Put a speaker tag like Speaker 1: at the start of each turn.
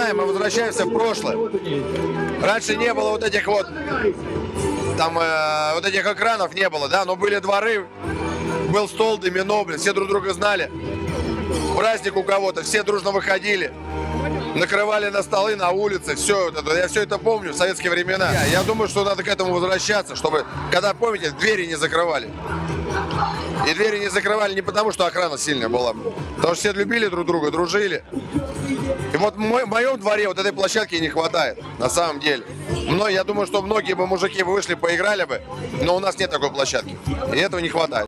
Speaker 1: вспоминаем, мы возвращаемся в прошлое. Раньше не было вот этих вот, там, вот этих экранов не было, да, но были дворы, был стол, домино, блин, все друг друга знали. Праздник у кого-то, все дружно выходили, накрывали на столы, на улице, все вот это. Я все это помню, в советские времена. Я думаю, что надо к этому возвращаться, чтобы, когда, помните, двери не закрывали. И двери не закрывали не потому, что охрана сильная была, потому что все любили друг друга, дружили. И вот в моем дворе вот этой площадки не хватает, на самом деле. Но я думаю, что многие бы мужики вышли, поиграли бы, но у нас нет такой площадки, и этого не хватает.